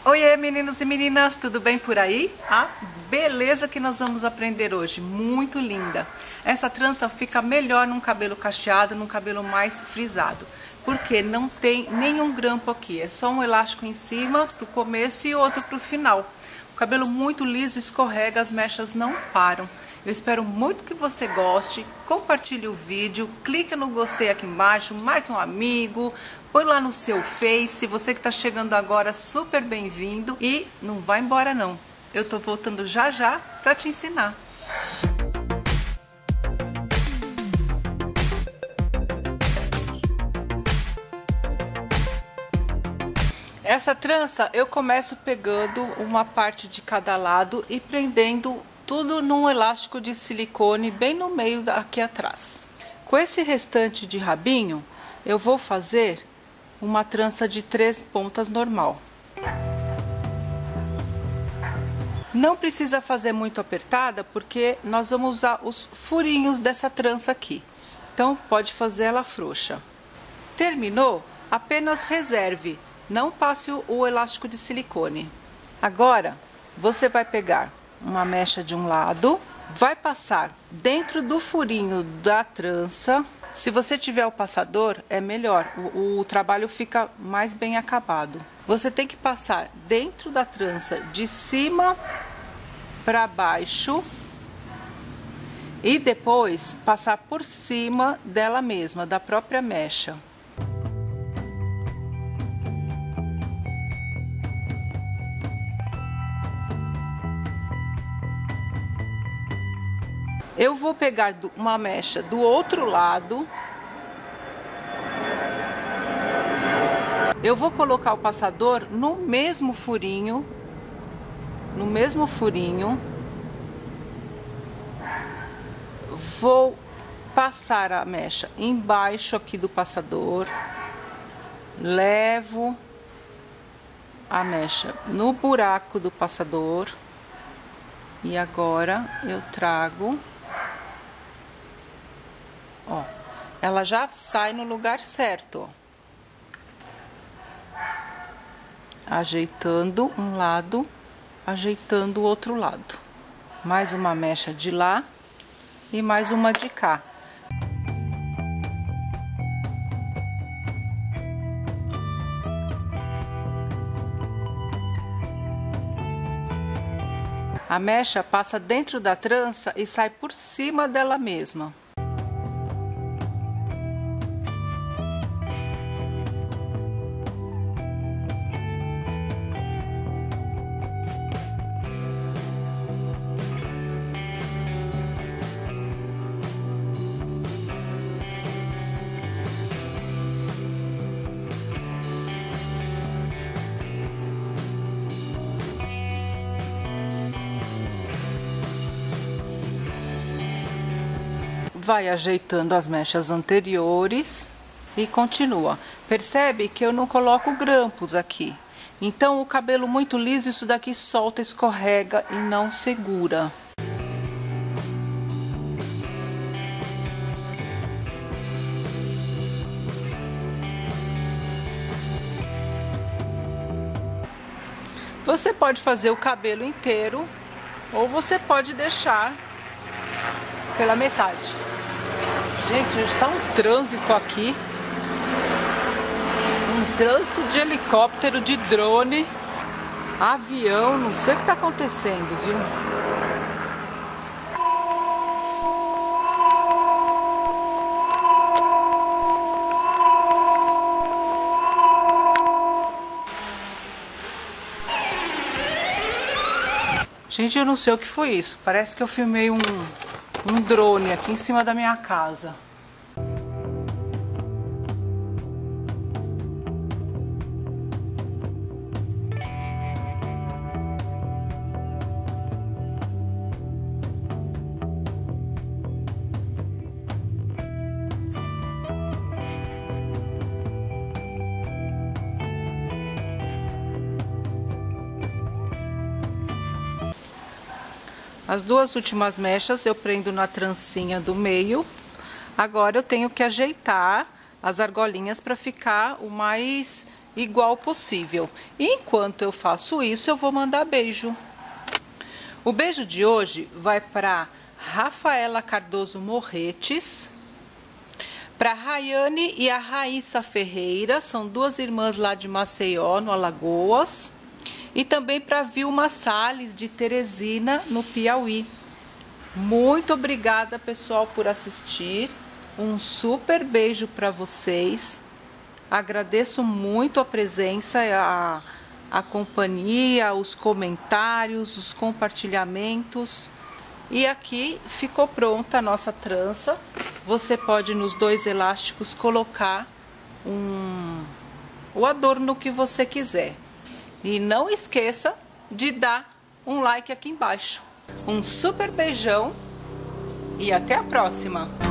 Oiê, meninos e meninas, tudo bem por aí? A beleza que nós vamos aprender hoje, muito linda. Essa trança fica melhor num cabelo cacheado, num cabelo mais frisado, porque não tem nenhum grampo aqui, é só um elástico em cima pro começo e outro pro final. O cabelo muito liso, escorrega, as mechas não param. Eu espero muito que você goste, compartilhe o vídeo, clique no gostei aqui embaixo, marque um amigo, põe lá no seu Face. Você que está chegando agora, super bem-vindo e não vai embora não. Eu tô voltando já já para te ensinar. Essa trança eu começo pegando uma parte de cada lado e prendendo tudo num elástico de silicone bem no meio aqui atrás. Com esse restante de rabinho, eu vou fazer uma trança de 3 pontas normal. Não precisa fazer muito apertada, porque nós vamos usar os furinhos dessa trança aqui. Então, pode fazer ela frouxa. Terminou? Apenas reserve. Não passe o elástico de silicone. Agora, você vai pegar uma mecha de um lado, vai passar dentro do furinho da trança. Se você tiver o passador, é melhor, o trabalho fica mais bem acabado. Você tem que passar dentro da trança de cima para baixo e depois passar por cima dela mesma, da própria mecha. Eu vou pegar uma mecha do outro lado. Eu vou colocar o passador no mesmo furinho. Vou passar a mecha embaixo aqui do passador. Levo a mecha no buraco do passador. E agora eu trago. Ó, ela já sai no lugar certo, ó. Ajeitando um lado, ajeitando o outro lado. Mais uma mecha de lá e mais uma de cá. A mecha passa dentro da trança e sai por cima dela mesma. Vai ajeitando as mechas anteriores e continua. Percebe que eu não coloco grampos aqui. Então o cabelo muito liso, isso daqui solta, escorrega e não segura. Você pode fazer o cabelo inteiro ou você pode deixar pela metade. Gente, está um trânsito aqui. Um trânsito de helicóptero, de drone, avião, não sei o que está acontecendo, viu? Gente, eu não sei o que foi isso. Parece que eu filmei um drone aqui em cima da minha casa. As duas últimas mechas eu prendo na trancinha do meio. Agora eu tenho que ajeitar as argolinhas para ficar o mais igual possível. E enquanto eu faço isso, eu vou mandar beijo. O beijo de hoje vai para Rafaela Cardoso Morretes, para Rayane e a Raíssa Ferreira, são duas irmãs lá de Maceió, no Alagoas, e também para Vilma Salles, de Teresina, no Piauí. Muito obrigada, pessoal, por assistir. Um super beijo para vocês. Agradeço muito a presença, a companhia, os comentários, os compartilhamentos. E aqui ficou pronta a nossa trança. Você pode nos dois elásticos colocar o adorno que você quiser. E não esqueça de dar um like aqui embaixo. Um super beijão e até a próxima!